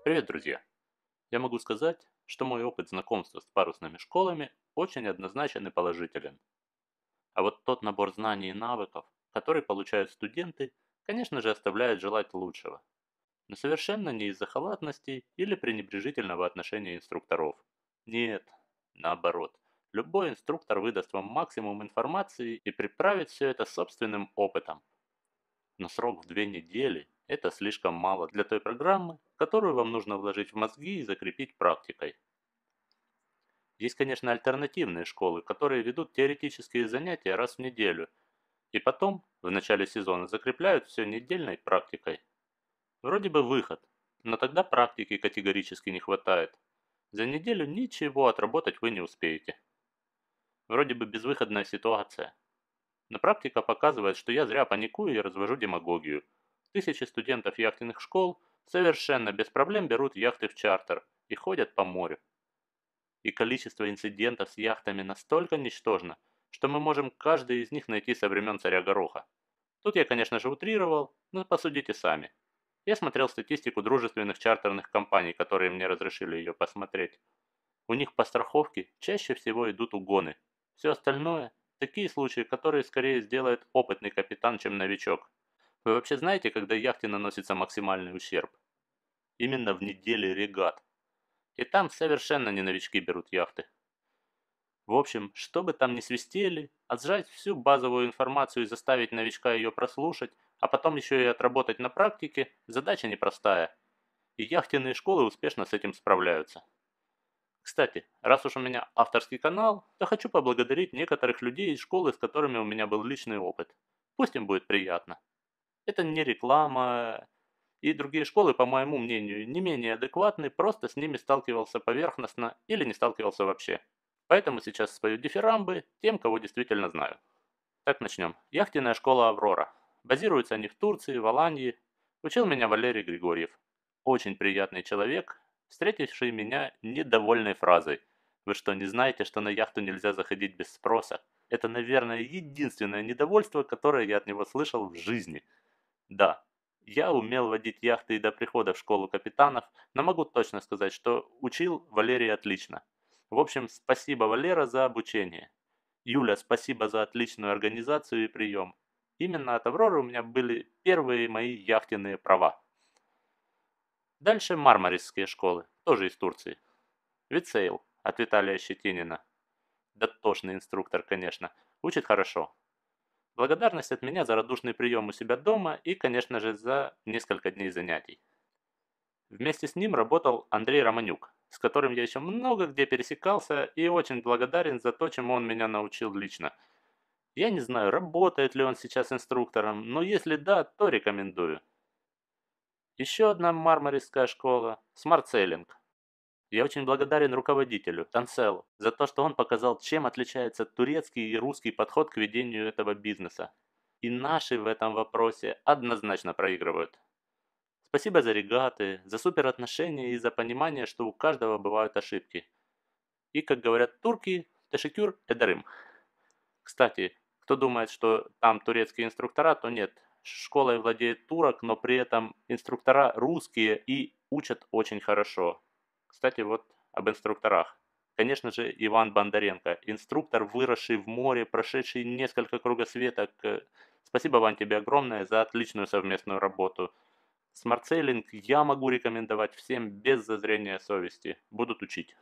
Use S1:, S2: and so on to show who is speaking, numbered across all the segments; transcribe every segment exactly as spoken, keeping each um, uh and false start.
S1: Привет, друзья! Я могу сказать, что мой опыт знакомства с парусными школами очень однозначен и положителен. А вот тот набор знаний и навыков, который получают студенты, конечно же оставляет желать лучшего. Но совершенно не из-за халатности или пренебрежительного отношения инструкторов. Нет, наоборот. Любой инструктор выдаст вам максимум информации и приправит все это собственным опытом. Но срок в две недели– это слишком мало для той программы, которую вам нужно вложить в мозги и закрепить практикой. Есть, конечно, альтернативные школы, которые ведут теоретические занятия раз в неделю, и потом, в начале сезона, закрепляют все недельной практикой. Вроде бы выход, но тогда практики категорически не хватает. За неделю ничего отработать вы не успеете. Вроде бы безвыходная ситуация. Но практика показывает, что я зря паникую и развожу демагогию. Тысячи студентов яхтенных школ совершенно без проблем берут яхты в чартер и ходят по морю. И количество инцидентов с яхтами настолько ничтожно, что мы можем каждый из них найти со времен царя Гороха. Тут я, конечно же, утрировал, но посудите сами. Я смотрел статистику дружественных чартерных компаний, которые мне разрешили ее посмотреть. У них по страховке чаще всего идут угоны. Все остальное– такие случаи, которые скорее сделает опытный капитан, чем новичок. Вы вообще знаете, когда яхте наносится максимальный ущерб? Именно в неделе регат. И там совершенно не новички берут яхты. В общем, что бы там ни свистели, отжать всю базовую информацию и заставить новичка ее прослушать, а потом еще и отработать на практике, задача непростая. И яхтенные школы успешно с этим справляются. Кстати, раз уж у меня авторский канал, то хочу поблагодарить некоторых людей из школы, с которыми у меня был личный опыт. Пусть им будет приятно. Это не реклама, и другие школы, по моему мнению, не менее адекватны, просто с ними сталкивался поверхностно или не сталкивался вообще. Поэтому сейчас спою дифирамбы тем, кого действительно знаю. Так, начнем. Яхтенная школа «Аврора». Базируются они в Турции, в Алании. Учил меня Валерий Григорьев. Очень приятный человек, встретивший меня недовольной фразой. Вы что, не знаете, что на яхту нельзя заходить без спроса? Это, наверное, единственное недовольство, которое я от него слышал в жизни. Да, я умел водить яхты и до прихода в школу капитанов, но могу точно сказать, что учил Валерий отлично. В общем, спасибо, Валера, за обучение. Юля, спасибо за отличную организацию и прием. Именно от Авроры у меня были первые мои яхтенные права. Дальше мармарисские школы, тоже из Турции. Витсейл от Виталия Щетинина. Дотошный инструктор, конечно. Учит хорошо. Благодарность от меня за радушный прием у себя дома и, конечно же, за несколько дней занятий. Вместе с ним работал Андрей Романюк, с которым я еще много где пересекался и очень благодарен за то, чему он меня научил лично. Я не знаю, работает ли он сейчас инструктором, но если да, то рекомендую. Еще одна мармаристская школа– смарт-сейлинг. Я очень благодарен руководителю, Танселу, за то, что он показал, чем отличается турецкий и русский подход к ведению этого бизнеса. И наши в этом вопросе однозначно проигрывают. Спасибо за регаты, за супер отношения и за понимание, что у каждого бывают ошибки. И, как говорят турки, тешекюр эдарым. Кстати, кто думает, что там турецкие инструктора, то нет. Школой владеет турок, но при этом инструктора русские и учат очень хорошо. Кстати, вот об инструкторах. Конечно же, Иван Бондаренко, инструктор, выросший в море, прошедший несколько кругосветок. Спасибо, Вань, тебе огромное за отличную совместную работу. Смартсейлинг я могу рекомендовать всем без зазрения совести. Будут учить.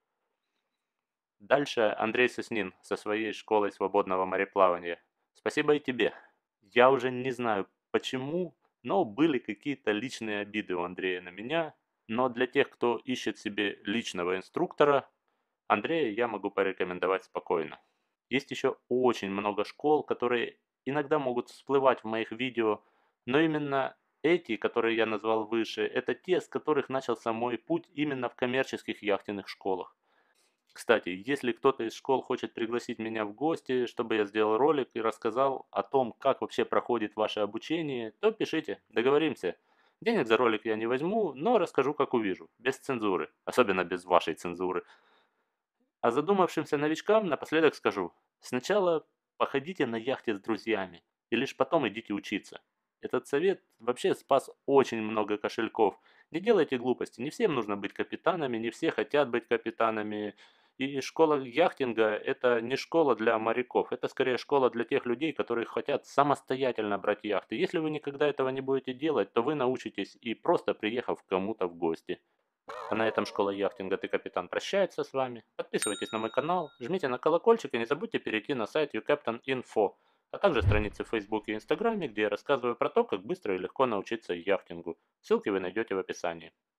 S1: Дальше Андрей Соснин со своей школой свободного мореплавания. Спасибо и тебе. Я уже не знаю почему, но были какие-то личные обиды у Андрея на меня. Но для тех, кто ищет себе личного инструктора, Андрея я могу порекомендовать спокойно. Есть еще очень много школ, которые иногда могут всплывать в моих видео, но именно эти, которые я назвал выше, это те, с которых начался мой путь именно в коммерческих яхтенных школах. Кстати, если кто-то из школ хочет пригласить меня в гости, чтобы я сделал ролик и рассказал о том, как вообще проходит ваше обучение, то пишите, договоримся. Денег за ролик я не возьму, но расскажу, как увижу, без цензуры, особенно без вашей цензуры. А задумавшимся новичкам напоследок скажу, сначала походите на яхте с друзьями, и лишь потом идите учиться. Этот совет вообще спас очень много кошельков. Не делайте глупости, не всем нужно быть капитанами, не все хотят быть капитанами. И школа яхтинга – это не школа для моряков, это скорее школа для тех людей, которые хотят самостоятельно брать яхты. Если вы никогда этого не будете делать, то вы научитесь и просто приехав к кому-то в гости. А на этом школа яхтинга «Ты капитан» прощается с вами. Подписывайтесь на мой канал, жмите на колокольчик и не забудьте перейти на сайт YouCaptain точка инфо, а также страницы в Фейсбуке и Инстаграме, где я рассказываю про то, как быстро и легко научиться яхтингу. Ссылки вы найдете в описании.